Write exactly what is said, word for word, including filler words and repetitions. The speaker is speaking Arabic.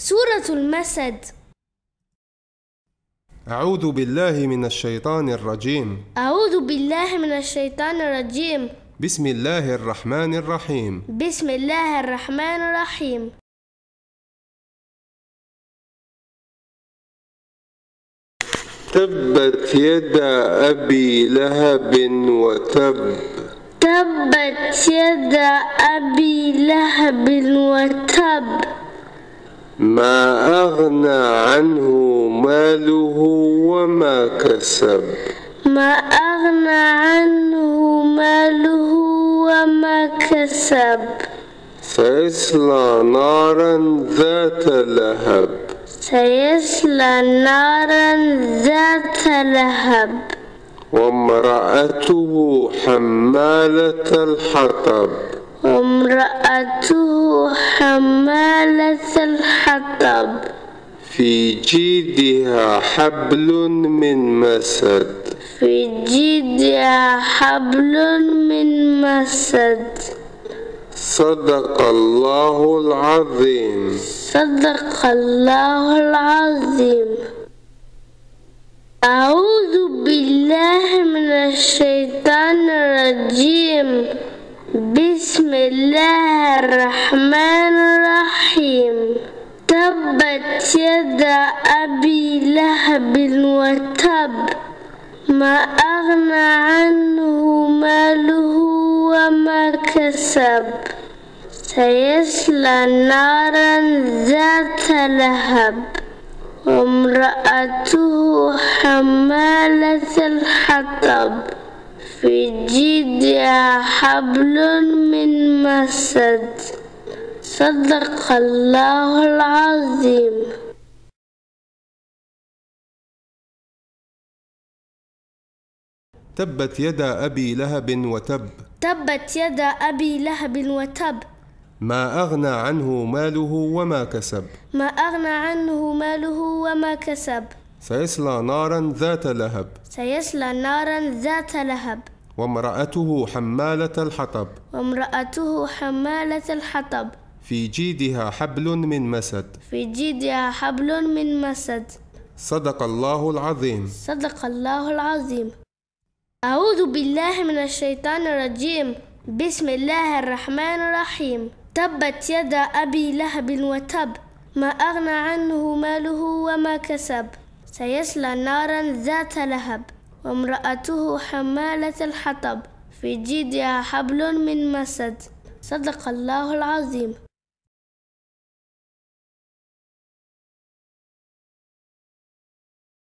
سورة المسد. أعوذ بالله من الشيطان الرجيم. أعوذ بالله من الشيطان الرجيم. بسم الله الرحمن الرحيم. بسم الله الرحمن الرحيم. تبت يدا أبي لهب وتب. تبت يدا أبي لهب وتب. ما أغنى عنه ماله وما كسب. ما أغنى عنه ماله وما كسب. سيصلى نارا ذات لهب. سيصلى نارا ذات لهب. وامرأته حمالة الحطب. وامرأته حمالة الحطب. في جيدها حبل من مسد. في جيدها حبل من مسد. صدق الله العظيم. صدق الله العظيم. أعوذ بالله من الشيطان الرجيم. بسم الله الرحمن الرحيم. تبت يدا أبي لهب وتب. ما أغنى عنه ماله وما كسب. سيصلى نارا ذات لهب. وامرأته حمالة الحطب. في جيدها حبل من مسد. صدق الله العظيم. تبت يدا أبي لهب وتب. تبت يدا أبي لهب وتب. ما أغنى عنه ماله وما كسب. ما أغنى عنه ماله وما كسب. سيصلى نارا ذات لهب. سيصلى نارا ذات لهب. وامرأته حمالة الحطب. وامرأته حمالة الحطب. في جيدها حبل من مسد. في جيدها حبل من مسد. صدق الله العظيم. صدق الله العظيم. أعوذ بالله من الشيطان الرجيم. بسم الله الرحمن الرحيم. تبت يدا أبي لهب وتب. ما أغنى عنه ماله وما كسب. سيصلى نارا ذات لهب. وامرأته حمالة الحطب. في جيدها حبل من مسد. صدق الله العظيم.